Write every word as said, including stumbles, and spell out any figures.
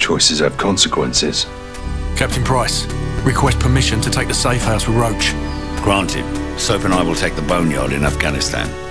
choices have consequences. Captain Price, request permission to take the safe house with Roach. Granted. Soap and I will take the boneyard in Afghanistan.